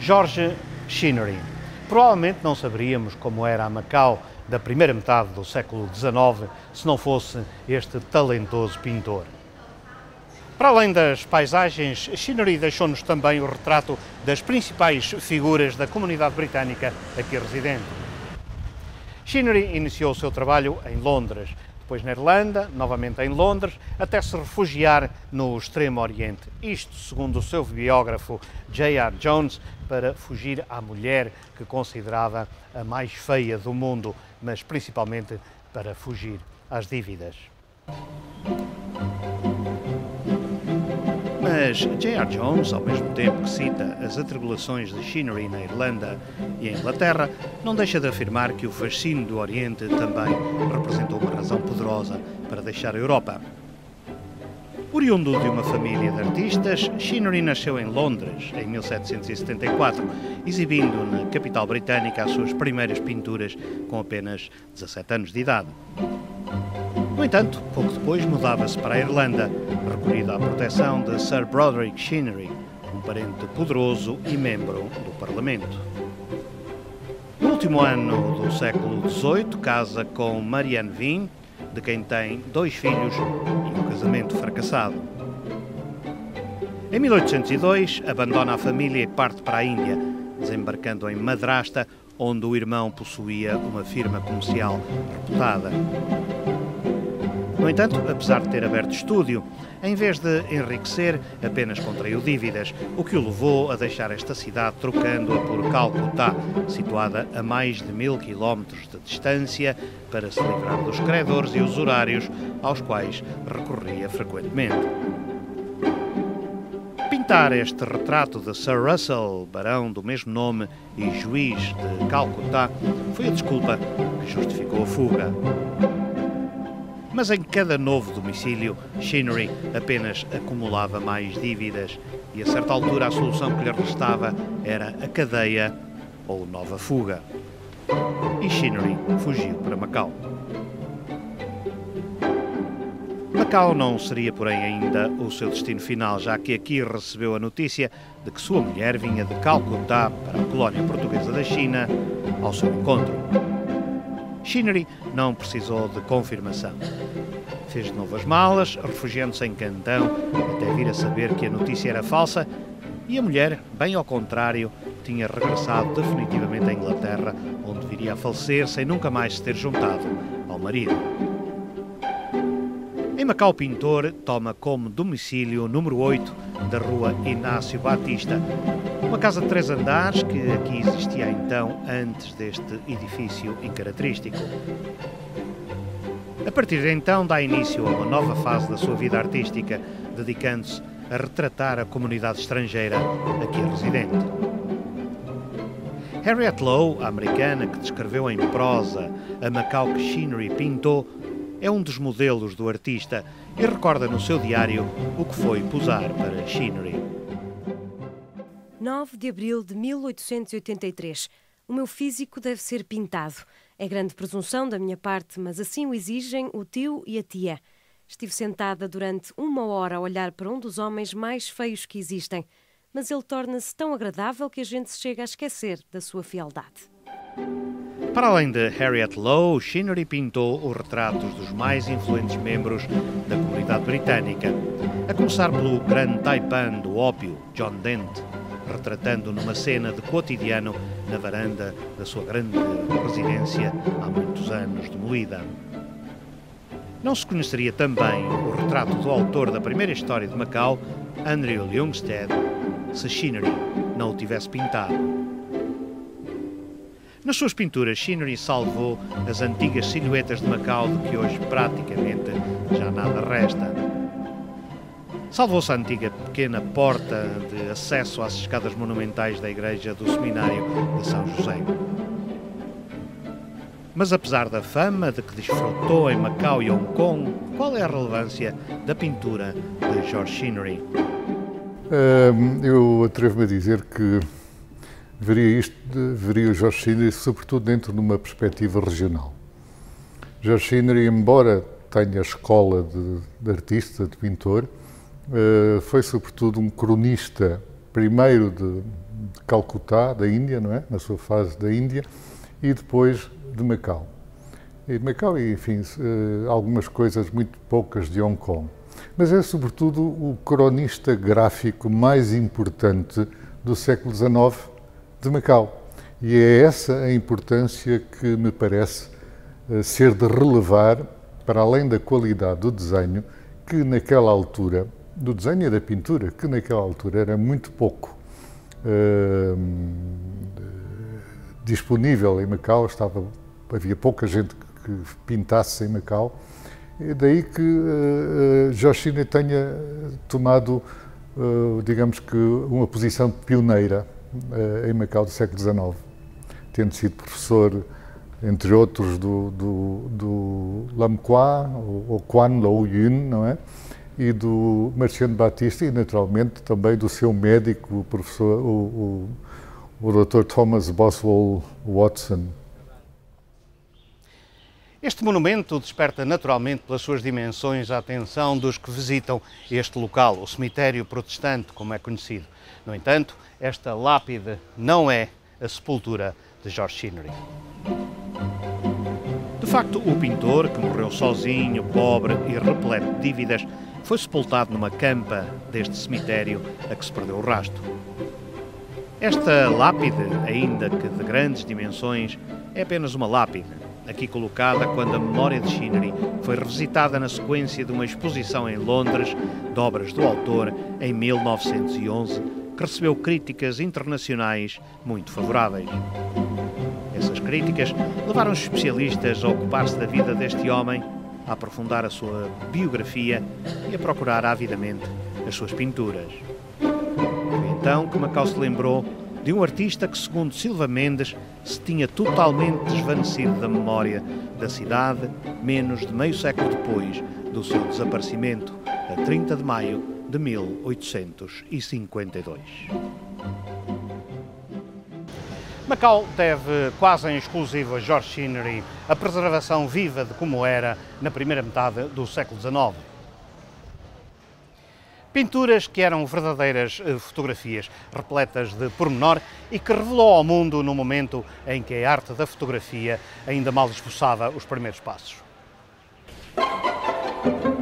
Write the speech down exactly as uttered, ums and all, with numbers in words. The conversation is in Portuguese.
George Chinnery. Provavelmente não saberíamos como era a Macau da primeira metade do século dezenove se não fosse este talentoso pintor. Para além das paisagens, Chinnery deixou-nos também o retrato das principais figuras da comunidade britânica aqui residente. Chinnery iniciou o seu trabalho em Londres, depois na Irlanda, novamente em Londres, até se refugiar no Extremo Oriente. Isto, segundo o seu biógrafo J R Jones, para fugir à mulher que considerava a mais feia do mundo, mas principalmente para fugir às dívidas. Mas J R Jones, ao mesmo tempo que cita as atribulações de Chinnery na Irlanda e em Inglaterra, não deixa de afirmar que o fascínio do Oriente também representou uma razão poderosa para deixar a Europa. Oriundo de uma família de artistas, Chinnery nasceu em Londres em mil setecentos e setenta e quatro, exibindo na capital britânica as suas primeiras pinturas com apenas dezassete anos de idade. No entanto, pouco depois mudava-se para a Irlanda, recolhido à proteção de Sir Broderick Chinnery, um parente poderoso e membro do Parlamento. No último ano do século dezoito, casa com Marianne Vine, de quem tem dois filhos e um casamento fracassado. Em mil oitocentos e dois, abandona a família e parte para a Índia, desembarcando em Madrasta, onde o irmão possuía uma firma comercial reputada. No entanto, apesar de ter aberto estúdio, em vez de enriquecer, apenas contraiu dívidas, o que o levou a deixar esta cidade trocando-a por Calcutá, situada a mais de mil quilómetros de distância, para se livrar dos credores e usurários aos quais recorria frequentemente. Pintar este retrato de Sir Russell, barão do mesmo nome e juiz de Calcutá, foi a desculpa que justificou a fuga. Mas em cada novo domicílio, Chinnery apenas acumulava mais dívidas e a certa altura a solução que lhe restava era a cadeia ou nova fuga. E Chinnery fugiu para Macau. Macau não seria, porém, ainda o seu destino final, já que aqui recebeu a notícia de que sua mulher vinha de Calcutá para a colónia portuguesa da China ao seu encontro. Chinnery não precisou de confirmação. Fez de novo as malas, refugiando-se em Cantão, até vir a saber que a notícia era falsa, e a mulher, bem ao contrário, tinha regressado definitivamente à Inglaterra, onde viria a falecer sem nunca mais se ter juntado ao marido. Em Macau, o pintor toma como domicílio o número oito da rua Inácio Batista, uma casa de três andares que aqui existia então antes deste edifício incaracterístico. A partir de então dá início a uma nova fase da sua vida artística, dedicando-se a retratar a comunidade estrangeira aqui residente. Harriet Lowe, a americana que descreveu em prosa a Macau que Chinnery pintou, é um dos modelos do artista e recorda no seu diário o que foi posar para Chinnery. nove de abril de mil oitocentos e oitenta e três. O meu físico deve ser pintado. É grande presunção da minha parte, mas assim o exigem o tio e a tia. Estive sentada durante uma hora a olhar para um dos homens mais feios que existem, mas ele torna-se tão agradável que a gente se chega a esquecer da sua fealdade. Para além de Harriet Lowe, Chinnery pintou os retratos dos mais influentes membros da comunidade britânica, a começar pelo grande taipan do ópio, John Dent, retratando numa cena de cotidiano na varanda da sua grande residência há muitos anos demolida. Não se conheceria também o retrato do autor da primeira história de Macau, Andrew Ljungstedt, se Chinnery não o tivesse pintado. Nas suas pinturas, Chinnery salvou as antigas silhuetas de Macau, de que hoje praticamente já nada resta. Salvou-se a antiga pequena porta de acesso às escadas monumentais da igreja do seminário de São José. Mas apesar da fama de que desfrutou em Macau e Hong Kong, qual é a relevância da pintura de George Chinnery? Uh, eu atrevo-me a dizer que veria isto, veria o George Chinnery sobretudo dentro de uma perspectiva regional. George Chinnery, embora tenha escola de, de artista, de pintor, uh, foi sobretudo um cronista, primeiro de, de Calcutá, da Índia, não é? Na sua fase da Índia, e depois de Macau. E Macau e, enfim, algumas coisas muito poucas de Hong Kong. Mas é, sobretudo, o cronista gráfico mais importante do século dezenove de Macau. E é essa a importância que me parece ser de relevar, para além da qualidade do desenho, que naquela altura, do desenho e da pintura, que naquela altura era muito pouco uh, disponível em Macau, estava, havia pouca gente que pintasse em Macau, e daí que uh, Gioachino tenha tomado, uh, digamos que, uma posição pioneira uh, em Macau do século dezenove, tendo sido professor, entre outros, do, do, do Lam Qua, ou Quan Lo Yun, não é? E do Marciano Batista e, naturalmente, também do seu médico, o professor, o, o, o doutor Thomas Boswell Watson. Este monumento desperta naturalmente pelas suas dimensões a atenção dos que visitam este local, o cemitério protestante, como é conhecido. No entanto, esta lápide não é a sepultura de George Chinnery. De facto, o pintor, que morreu sozinho, pobre e repleto de dívidas, foi sepultado numa campa deste cemitério a que se perdeu o rastro. Esta lápide, ainda que de grandes dimensões, é apenas uma lápide, aqui colocada quando a memória de Chinnery foi revisitada na sequência de uma exposição em Londres de obras do autor em mil novecentos e onze, que recebeu críticas internacionais muito favoráveis. Essas críticas levaram os especialistas a ocupar-se da vida deste homem, a aprofundar a sua biografia e a procurar avidamente as suas pinturas. Foi então que Macau se lembrou de um artista que, segundo Silva Mendes, se tinha totalmente desvanecido da memória da cidade menos de meio século depois do seu desaparecimento, a trinta de maio de mil oitocentos e cinquenta e dois. Macau deve quase em exclusivo a George Chinnery a preservação viva de como era na primeira metade do século dezenove. Pinturas que eram verdadeiras fotografias, repletas de pormenor e que revelou ao mundo no momento em que a arte da fotografia ainda mal esboçava os primeiros passos.